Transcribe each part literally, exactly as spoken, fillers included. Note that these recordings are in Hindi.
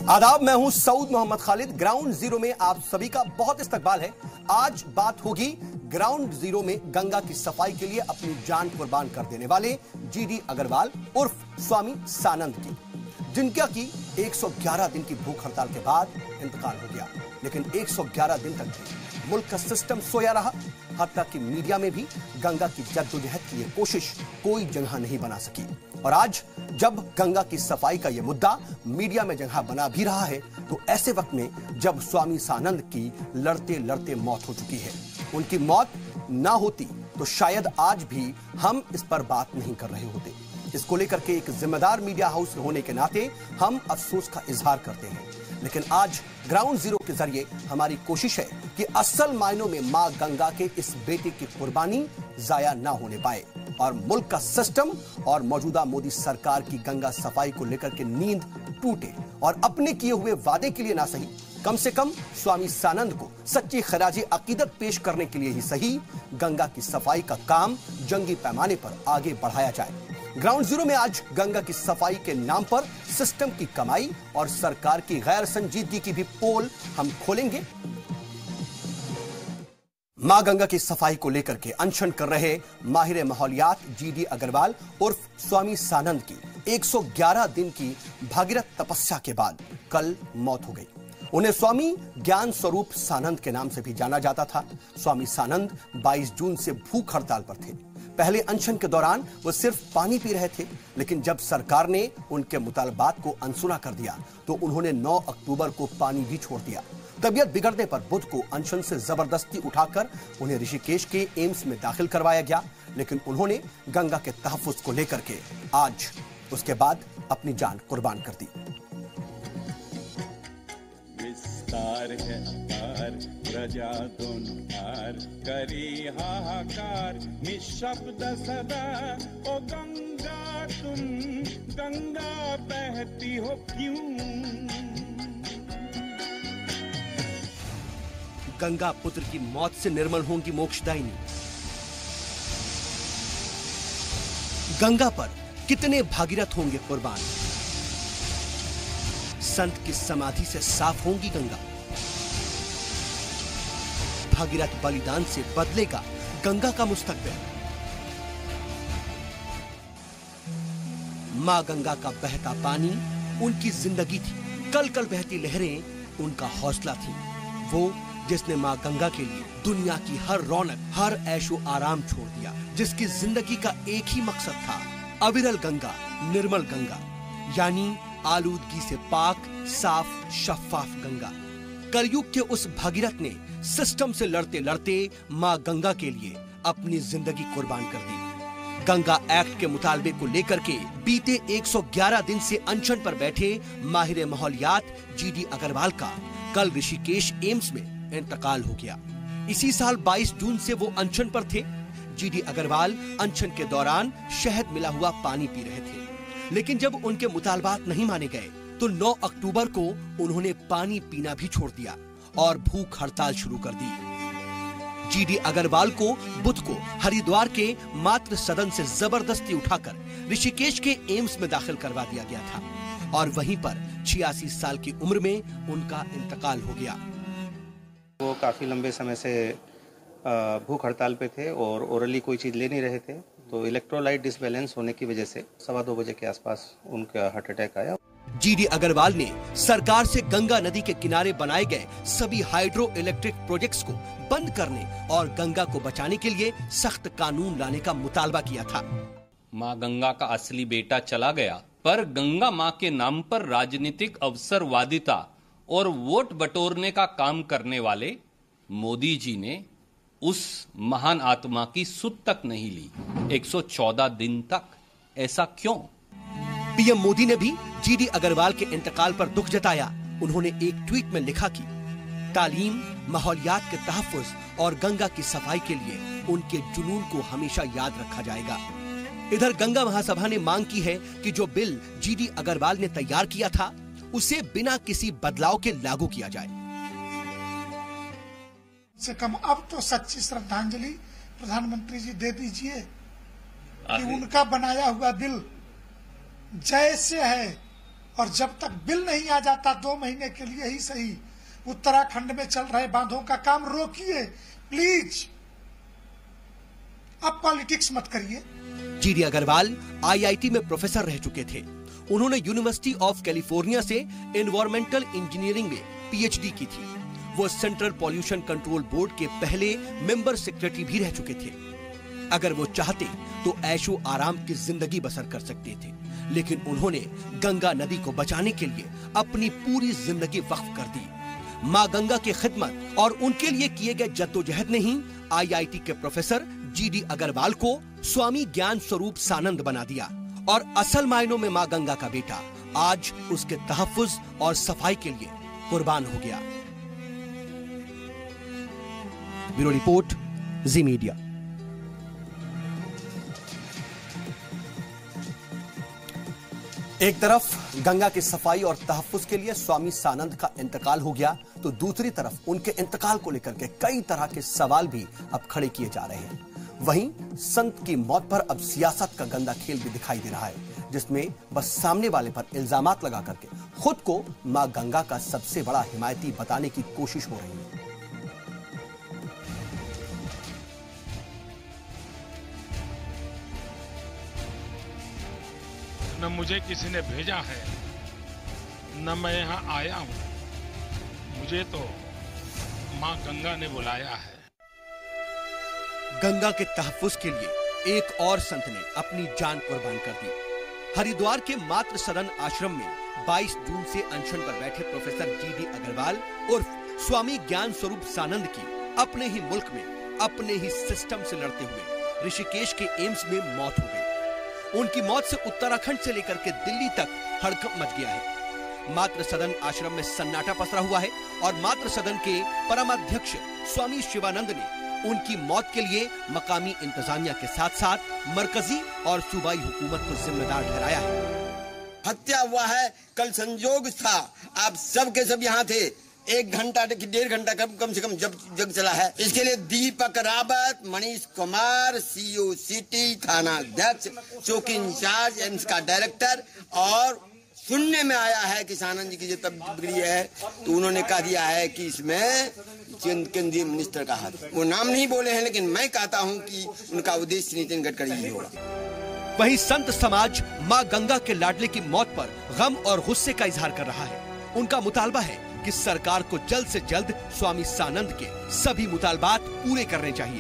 आदाब, मैं हूं सऊद मोहम्मद खालिद। ग्राउंड जीरो में आप सभी का बहुत इस्तकबाल है। आज बात होगी ग्राउंड जीरो में गंगा की सफाई के लिए अपनी जान कुर्बान कर देने वाले जीडी अग्रवाल उर्फ स्वामी सानंद की, जिनका की एक सौ ग्यारह दिन की भूख हड़ताल के बाद इंतकाल हो गया। लेकिन एक सौ ग्यारह दिन तक भी मुल्क का सिस्टम सोया रहा। हत्या की मीडिया में भी गंगा की जद्दोजहद की यह कोशिश कोई जगह नहीं बना सकी। और आज जब गंगा की सफाई का यह मुद्दा मीडिया में जगह बना भी रहा है, तो ऐसे वक्त में जब स्वामी सानंद की लड़ते लड़ते मौत हो चुकी है, उनकी मौत ना होती तो शायद आज भी हम इस पर बात नहीं कर रहे होते। इसको लेकर के एक जिम्मेदार मीडिया हाउस होने के नाते हम अफसोस का इजहार करते हैं। लेकिन आज ग्राउंड जीरो के जरिए हमारी कोशिश है कि असल मायनों में मां गंगा के इस बेटे की कुर्बानी जाया ना होने पाए और मुल्क का सिस्टम और मौजूदा मोदी सरकार की गंगा सफाई को लेकर के नींद टूटे और अपने किए हुए वादे के लिए ना सही, कम से कम स्वामी सानंद को सच्ची खराज अकीदत पेश करने के लिए ही सही, गंगा की सफाई का काम जंगी पैमाने पर आगे बढ़ाया जाए। ग्राउंड जीरो में आज गंगा की सफाई के नाम पर सिस्टम की कमाई और सरकार की गैर संजीदगी की भी पोल हम खोलेंगे। मां गंगा की सफाई को लेकर के अनशन कर रहे माहिर माहौलियात जीडी अग्रवाल उर्फ स्वामी सानंद की एक सौ ग्यारह दिन की भागीरथ तपस्या के बाद कल मौत हो गई। उन्हें स्वामी ज्ञान स्वरूप सानंद के नाम से भी जाना जाता था। स्वामी सानंद बाईस जून से भूख हड़ताल पर थे। पहले अनशन के दौरान वो सिर्फ पानी पी रहे थे, लेकिन जब सरकार ने उनके मुतालबात को अनसुना कर दिया तो उन्होंने नौ अक्टूबर को पानी भी छोड़ दिया। तबीयत बिगड़ने पर बुध को अनशन से जबरदस्ती उठाकर उन्हें ऋषिकेश के एम्स में दाखिल करवाया गया, लेकिन उन्होंने गंगा के तहफ्फुज को लेकर के आज उसके बाद अपनी जान कुर्बान कर दी। विस्तार है अपार, प्रजा दोनों पार, करी हाहाकार निशब्द सदा। ओ गंगा तुम गंगा बहती हो क्यों? गंगा पुत्र की मौत से निर्मल होंगी मोक्षदायिनी। गंगा पर कितने भागीरथ होंगे कुर्बान। संत की समाधि से साफ होंगी गंगा। भागीरथ बलिदान से बदलेगा गंगा का मुस्तकबिल। मां गंगा का बहता पानी उनकी जिंदगी थी, कल कल बहती लहरें उनका हौसला थी। वो जिसने मां गंगा के लिए दुनिया की हर रौनक, हर ऐशो आराम छोड़ दिया, जिसकी जिंदगी का एक ही मकसद था, अविरल गंगा, निर्मल गंगा, यानी आलूदगी से पाक, साफ, शफाफ गंगा। कलयुग के उस भागीरथ ने सिस्टम से लड़ते लड़ते मां गंगा के लिए अपनी जिंदगी कुर्बान कर दी। गंगा एक्ट के मुतालबे को लेकर के बीते एक सौ ग्यारह दिन से अनशन पर बैठे माहिर माहौलियात जीडी अग्रवाल का कल ऋषिकेश एम्स में इंतकाल हो गया। इसी साल बाईस जून से वो अनशन पर थे। जीडी अग्रवाल अनशन के दौरान शहद मिला हुआ पानी पी रहे थे, लेकिन जब उनके मुतालबात नहीं माने गए तो नौ अक्टूबर को उन्होंने पानी पीना भी छोड़ दिया और भूख हड़ताल शुरू कर दी। जीडी अग्रवाल को बुध को हरिद्वार के मातृ सदन से जबरदस्ती उठाकर ऋषिकेश के एम्स में दाखिल करवा दिया गया था और वहीं पर छियासी साल की उम्र में उनका इंतकाल हो गया। वो काफ़ी लंबे समय से भूख हड़ताल पे थे और ओरली कोई चीज़ ले नहीं रहे थे, तो इलेक्ट्रोलाइट डिसबैलेंस होने की वजह से सवा दो बजे के आसपास उनका हार्ट अटैक आया। जीडी अग्रवाल ने सरकार से गंगा नदी के किनारे बनाए गए सभी हाइड्रो इलेक्ट्रिक प्रोजेक्ट्स को बंद करने और गंगा को बचाने के लिए सख्त कानून लाने का मुतालबा किया था। माँ गंगा का असली बेटा चला गया, पर गंगा माँ के नाम पर राजनीतिक अवसरवादिता और वोट बटोरने का काम करने वाले मोदी जी ने उस महान आत्मा की सुध तक नहीं ली एक सौ चौदह दिन तक। ऐसा क्यों? पीएम मोदी ने भी जीडी अग्रवाल के इंतकाल पर दुख जताया। उन्होंने एक ट्वीट में लिखा कि तालीम, माहौलियात के तहफ्फुज और गंगा की सफाई के लिए उनके जुनून को हमेशा याद रखा जाएगा। इधर गंगा महासभा ने मांग की है कि जो बिल जीडी अग्रवाल ने तैयार किया था उसे बिना किसी बदलाव के लागू किया जाए। से कम अब तो सच्ची श्रद्धांजलि प्रधानमंत्री जी दे दीजिए कि उनका बनाया हुआ बिल जैसे है और जब तक बिल नहीं आ जाता दो महीने के लिए ही सही, उत्तराखंड में चल रहे बांधों का काम रोकिए प्लीज। अब पॉलिटिक्स मत करिए। जीडी अग्रवाल आईआईटी में प्रोफेसर रह चुके थे। उन्होंने यूनिवर्सिटी ऑफ कैलिफोर्निया से एनवायरमेंटल इंजीनियरिंग में पीएचडी की थी। वो सेंट्रल पॉल्यूशन कंट्रोल बोर्ड के पहले मेंबर सेक्रेटरी भी रह चुके थे। अगर वो चाहते तो ऐशो आराम की जिंदगी बसर कर सकते थे, लेकिन उन्होंने गंगा नदी को बचाने के लिए अपनी पूरी जिंदगी वक्फ कर दी। माँ गंगा की खिदमत और उनके लिए किए गए जद्दोजहद ने ही आईआईटी के प्रोफेसर जीडी अग्रवाल को स्वामी ज्ञान स्वरूप सानंद बना दिया और असल मायनों में माँ गंगा का बेटा आज उसके तहफ्फुज और सफाई के लिए कुर्बान हो गया। Bureau report, Zee media. एक तरफ गंगा की सफाई और तहफ्फुज के लिए स्वामी सानंद का इंतकाल हो गया, तो दूसरी तरफ उनके इंतकाल को लेकर के कई तरह के सवाल भी अब खड़े किए जा रहे हैं। वहीं संत की मौत पर अब सियासत का गंदा खेल भी दिखाई दे रहा है, जिसमें बस सामने वाले पर इल्जामात लगा करके खुद को मां गंगा का सबसे बड़ा हिमायती बताने की कोशिश हो रही है। न मुझे किसी ने भेजा है, न मैं यहां आया हूं, मुझे तो मां गंगा ने बुलाया है। गंगा के तहफ्फुज के लिए एक और संत ने अपनी जान कुर्बान कर दी। हरिद्वार के मातृ सदन आश्रम में बाईस जून से अनशन पर बैठे प्रोफेसर जीडी अग्रवाल उर्फ स्वामी ज्ञान स्वरूप सानंद की अपने ही मुल्क में अपने ही सिस्टम से लड़ते हुए ऋषिकेश के एम्स में मौत हो गई। उनकी मौत से उत्तराखंड से लेकर के दिल्ली तक हड़कंप मच गया है। मातृ सदन आश्रम में सन्नाटा पसरा हुआ है और मातृ सदन के परमाध्यक्ष स्वामी शिवानंद ने उनकी मौत के लिए मकामी इंतजामिया के साथ साथ मरकजी और सूबाई हुकूमत को जिम्मेदार ठहराया है। हत्या हुआ है, कल संजोग था, आप सब के सब यहाँ थे। एक घंटा डेढ़ घंटा कम कम से कम जब जग चला है। इसके लिए दीपक रावत, मनीष कुमार, सीओ सिटी, थाना अध्यक्ष, चौकी इंचार्ज, एम्स का डायरेक्टर, और सुनने में आया है कि सानंद जी की जो तबीयत बिगड़ी है तो उन्होंने कह दिया है कि इसमें केंद्रीय मिनिस्टर का हाथ। वो नाम नहीं बोले हैं, लेकिन मैं कहता हूं कि उनका उद्देश्य नितिन गडकरी ही होगा। वहीं संत समाज मां गंगा के लाडले की मौत पर गम और गुस्से का इजहार कर रहा है। उनका मुतालबा है कि सरकार को जल्द से जल्द स्वामी सानंद के सभी मुतालबात पूरे करने चाहिए।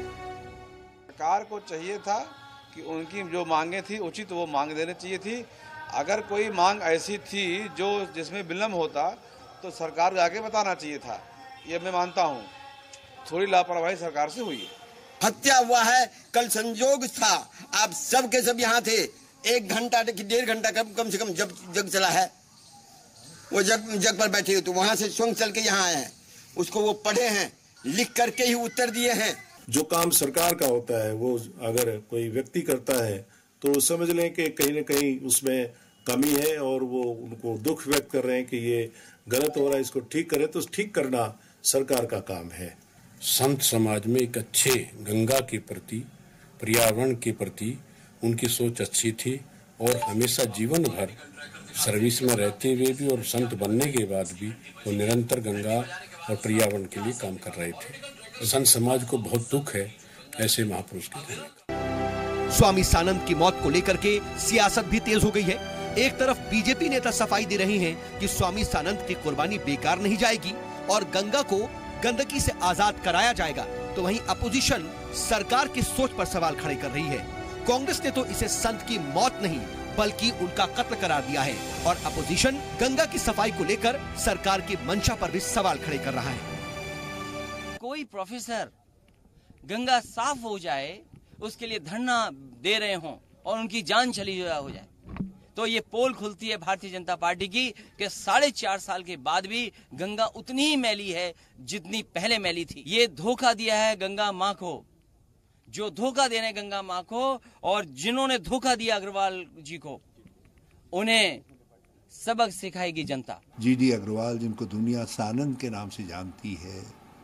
सरकार को चाहिए था कि उनकी जो मांगे थी उचित वो मांग देनी चाहिए थी। अगर कोई मांग ऐसी थी जो जिसमें विलम्ब होता तो सरकार को आगे बताना चाहिए था। ये मैं मानता हूँ थोड़ी लापरवाही सरकार से हुई है। हत्या हुआ है, कल संजोग था, आप सब के सब यहाँ थे। एक घंटा डेढ़ घंटा कम कम से कम जब जग चला है, वो जग जग पर बैठे हो तो वहां से स्वयं चल के यहाँ आए हैं, उसको वो पढ़े हैं, लिख करके ही उत्तर दिए हैं। जो काम सरकार का होता है वो अगर कोई व्यक्ति करता है तो समझ लें कि कहीं न कहीं उसमें कमी है और वो उनको दुख व्यक्त कर रहे हैं कि ये गलत हो रहा है, इसको ठीक करें। तो ठीक करना सरकार का काम है। संत समाज में एक अच्छे गंगा के प्रति, पर्यावरण के प्रति उनकी सोच अच्छी थी और हमेशा जीवन भर सर्विस में रहते हुए भी और संत बनने के बाद भी वो निरंतर गंगा और पर्यावरण के लिए काम कर रहे थे। संत समाज को बहुत दुख है ऐसे महापुरुष के जाने का। स्वामी सानंद की मौत को लेकर के सियासत भी तेज हो गई है। एक तरफ बीजेपी नेता सफाई दे रहे हैं कि स्वामी सानंद की कुर्बानी बेकार नहीं जाएगी और गंगा को गंदगी से आजाद कराया जाएगा, तो वहीं अपोजिशन सरकार की सोच पर सवाल खड़े कर रही है। कांग्रेस ने तो इसे संत की मौत नहीं बल्कि उनका कत्ल करार दिया है और अपोजिशन गंगा की सफाई को लेकर सरकार की मंशा पर भी सवाल खड़े कर रहा है। कोई प्रोफेसर गंगा साफ हो जाए उसके लिए धरना दे रहे हों और उनकी जान चली हो जाए तो ये पोल खुलती है भारतीय जनता पार्टी की कि साढ़े चार साल के बाद भी गंगा उतनी ही मैली है जितनी पहले मैली थी। ये धोखा दिया है गंगा माँ को, जो धोखा दे रहे हैं गंगा माँ को और जिन्होंने धोखा दिया अग्रवाल जी को, उन्हें सबक सिखाएगी जनता। जीडी अग्रवाल जिनको दुनिया सानंद के नाम से जानती है,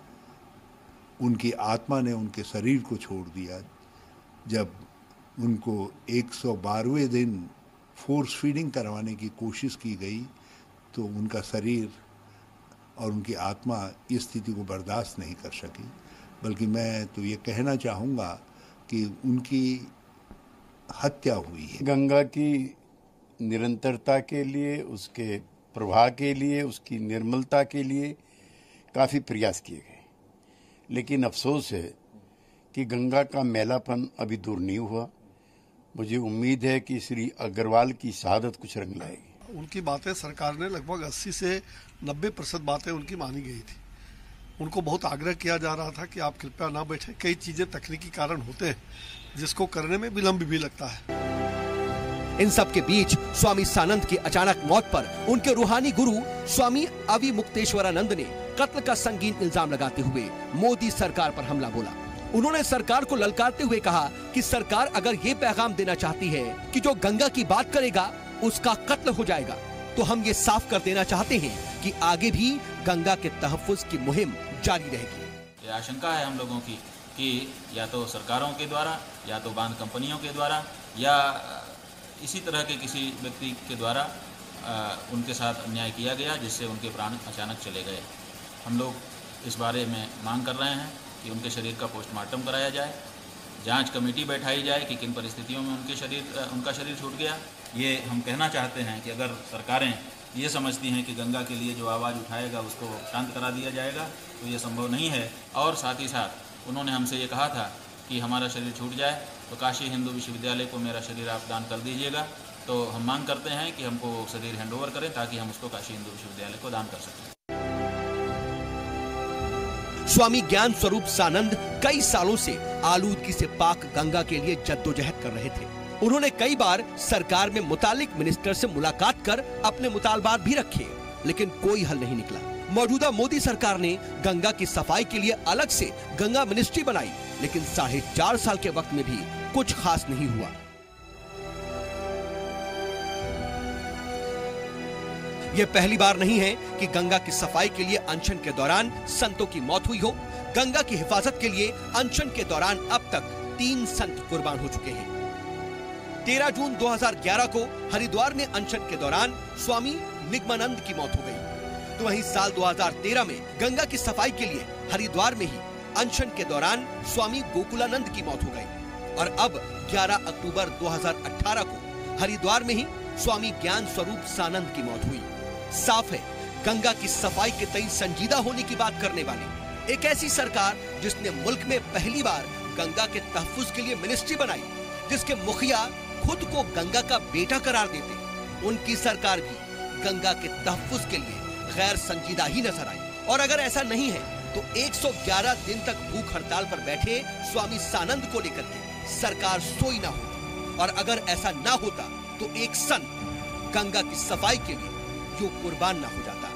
उनकी आत्मा ने उनके शरीर को छोड़ दिया जब उनको एक सौ बारहवें दिन फोर्स फीडिंग करवाने की कोशिश की गई तो उनका शरीर और उनकी आत्मा इस स्थिति को बर्दाश्त नहीं कर सकी। बल्कि मैं तो ये कहना चाहूँगा कि उनकी हत्या हुई है। गंगा की निरंतरता के लिए, उसके प्रवाह के लिए, उसकी निर्मलता के लिए काफ़ी प्रयास किए गए, लेकिन अफसोस है कि गंगा का मैलापन अभी दूर नहीं हुआ। मुझे उम्मीद है कि श्री अग्रवाल की शहादत कुछ रंग लाएगी। उनकी बातें सरकार ने लगभग अस्सी से नब्बे प्रतिशत बातें उनकी मानी गई थी। उनको बहुत आग्रह किया जा रहा था कि आप कृपया ना बैठें, कई चीजें तकनीकी कारण होते हैं जिसको करने में विलंब भी लगता है। इन सब के बीच स्वामी सानंद की अचानक मौत पर उनके रूहानी गुरु स्वामी अविमुक्तेश्वरानंद ने कत्ल का संगीन इल्जाम लगाते हुए मोदी सरकार पर हमला बोला। उन्होंने सरकार को ललकारते हुए कहा कि सरकार अगर ये पैगाम देना चाहती है कि जो गंगा की बात करेगा उसका कत्ल हो जाएगा, तो हम ये साफ कर देना चाहते हैं कि आगे भी गंगा के तहफ्फुज की मुहिम जारी रहेगी। ये आशंका है हम लोगों की कि या तो सरकारों के द्वारा, या तो बांध कंपनियों के द्वारा, या इसी तरह के किसी व्यक्ति के द्वारा आ, उनके साथ अन्याय किया गया, जिससे उनके प्राण अचानक चले गए। हम लोग इस बारे में मांग कर रहे हैं कि उनके शरीर का पोस्टमार्टम कराया जाए, जांच कमेटी बैठाई जाए कि किन परिस्थितियों में उनके शरीर उनका शरीर छूट गया। ये हम कहना चाहते हैं कि अगर सरकारें ये समझती हैं कि गंगा के लिए जो आवाज़ उठाएगा उसको शांत करा दिया जाएगा, तो ये संभव नहीं है। और साथ ही साथ उन्होंने हमसे ये कहा था कि हमारा शरीर छूट जाए तो काशी हिंदू विश्वविद्यालय को मेरा शरीर आप दान कर दीजिएगा। तो हम मांग करते हैं कि हमको शरीर हैंडओवर करें ताकि हम उसको काशी हिंदू विश्वविद्यालय को दान कर सकें। स्वामी ज्ञान स्वरूप सानंद कई सालों से आलूदगी से पाक गंगा के लिए जद्दोजहद कर रहे थे। उन्होंने कई बार सरकार में मुतालिक मिनिस्टर से मुलाकात कर अपने मुतालबात भी रखे, लेकिन कोई हल नहीं निकला। मौजूदा मोदी सरकार ने गंगा की सफाई के लिए अलग से गंगा मिनिस्ट्री बनाई, लेकिन साढ़े चार साल के वक्त में भी कुछ खास नहीं हुआ। यह पहली बार नहीं है कि गंगा की सफाई के लिए अनशन के दौरान संतों की मौत हुई हो। गंगा की हिफाजत के लिए अनशन के दौरान अब तक तीन संत कुर्बान हो चुके हैं। तेरह जून दो हज़ार ग्यारह को हरिद्वार में अनशन के दौरान स्वामी निगमानंद की मौत हो गई। तो वहीं साल दो हज़ार तेरह में गंगा की सफाई के लिए हरिद्वार में ही अनशन के दौरान स्वामी गोकुलानंद की मौत हो गई। और अब ग्यारह अक्टूबर दो हज़ार अठारह को हरिद्वार में ही स्वामी ज्ञान स्वरूप सानंद की मौत हुई। साफ है, गंगा की सफाई के तई संजीदा होने की बात करने वाली एक ऐसी सरकार जिसने मुल्क में पहली बार गंगा के तहफ्फुज के लिए मिनिस्ट्री बनाई, जिसके मुखिया खुद को गंगा का बेटा करार देते, उनकी सरकार भी गंगा के तहफ्फुज के लिए गैर संजीदा ही नजर आई। और अगर ऐसा नहीं है तो एक सौ ग्यारह दिन तक भूख हड़ताल पर बैठे स्वामी सानंद को लेकर के सरकार सोई ना होती। और अगर ऐसा ना होता तो एक संत गंगा की सफाई के लिए जो कुर्बान ना हो जाता।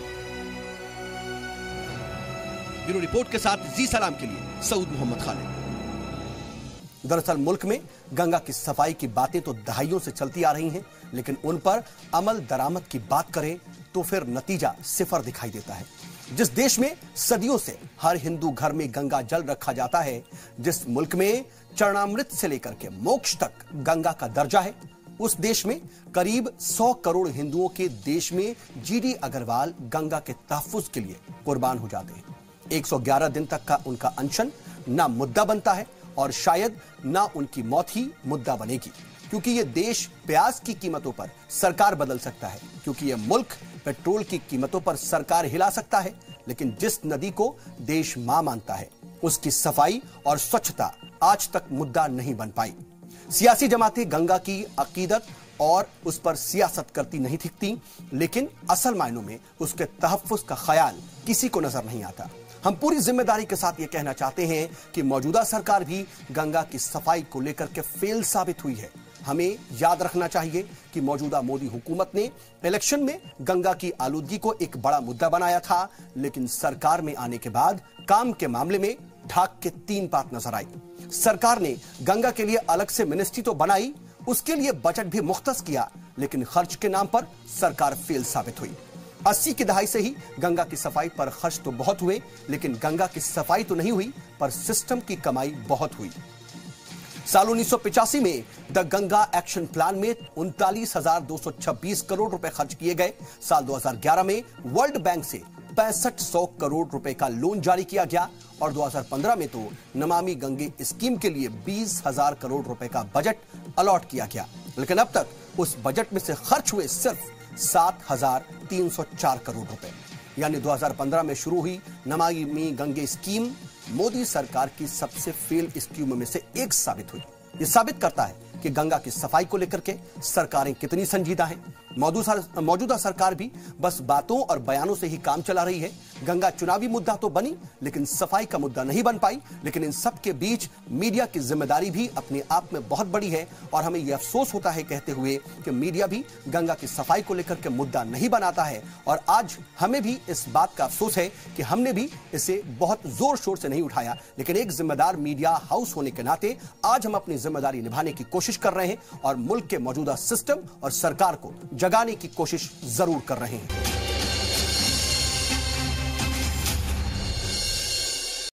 ब्यूरो रिपोर्ट के साथ जी सलाम के लिए सऊद मोहम्मद खालिद। दरअसल मुल्क में गंगा की सफाई की बातें तो दहाइयों से चलती आ रही हैं, लेकिन उन पर अमल दरामद की बात करें तो फिर नतीजा सिफर दिखाई देता है। जिस देश में सदियों से हर हिंदू घर में गंगा जल रखा जाता है, जिस मुल्क में चरणामृत से लेकर के मोक्ष तक गंगा का दर्जा है, उस देश में करीब सौ करोड़ हिंदुओं के देश में जीडी अग्रवाल गंगा के तहफ्फुज के लिए कुर्बान हो जाते हैं। एक सौ ग्यारह दिन तक का उनका अनशन ना मुद्दा बनता है और शायद ना उनकी मौत ही मुद्दा बनेगी, क्योंकि ये देश प्याज की कीमतों पर सरकार बदल सकता है, क्योंकि ये मुल्क पेट्रोल की कीमतों पर सरकार हिला सकता है, लेकिन जिस नदी को देश मां मानता है उसकी सफाई और स्वच्छता आज तक मुद्दा नहीं बन पाई। सियासी जमातें गंगा की अकीदत और उस पर सियासत करती नहीं दिखती, लेकिन असल मायनों में उसके तहफ्फुज का ख्याल किसी को नजर नहीं आता। हम पूरी जिम्मेदारी के साथ ये कहना चाहते हैं कि मौजूदा सरकार भी गंगा की सफाई को लेकर के फेल साबित हुई है। हमें याद रखना चाहिए कि मौजूदा मोदी हुकूमत ने इलेक्शन में गंगा की आलूदगी को एक बड़ा मुद्दा बनाया था, लेकिन सरकार में आने के बाद काम के मामले में ढाक के तीन बात नजर आई। सरकार ने गंगा के लिए अलग से मिनिस्ट्री तो बनाई, उसके लिए बजट भी मुख्तस किया, लेकिन खर्च के नाम पर सरकार फेल साबित हुई। अस्सी की दहाई से ही गंगा की सफाई पर खर्च तो बहुत हुए, लेकिन गंगा की सफाई तो नहीं हुई, पर सिस्टम की कमाई बहुत हुई। साल उन्नीस सौ पिचासी में द गंगा एक्शन प्लान में उनतालीस हजार दो सौ छब्बीस करोड़ रुपए खर्च किए गए। साल दो हज़ार ग्यारह में वर्ल्ड बैंक से पैंसठ सौ करोड़ रुपए का लोन जारी किया गया और दो हज़ार पंद्रह में तो नमामि गंगे स्कीम के लिए बीस हजार करोड़ रुपए का बजट अलॉट किया गया। लेकिन अब तक उस बजट में से खर्च हुए सिर्फ सात हजार तीन सौ चार करोड़ रुपए। यानी दो हज़ार पंद्रह में शुरू हुई नमामि गंगे स्कीम मोदी सरकार की सबसे फेल स्कीम में से एक साबित हुई। यह साबित करता है कि गंगा की सफाई को लेकर के सरकारें कितनी संजीदा हैं। मौजूदा मौजूदा सरकार भी बस बातों और बयानों से ही काम चला रही है। गंगा चुनावी मुद्दा तो बनी लेकिन सफाई का मुद्दा नहीं बन पाई। लेकिन इन सब के बीच मीडिया की जिम्मेदारी भी अपने आप में बहुत बड़ी है और हमें यह अफसोस होता है कहते हुए कि मीडिया भी गंगा की सफाई को लेकर के मुद्दा नहीं बनाता है। और आज हमें भी इस बात का अफसोस है कि हमने भी इसे बहुत जोर शोर से नहीं उठाया। लेकिन एक जिम्मेदार मीडिया हाउस होने के नाते आज हम अपनी जिम्मेदारी निभाने की कोशिश कर रहे हैं और मुल्क के मौजूदा सिस्टम और सरकार को जगाने की कोशिश जरूर कर रहे हैं।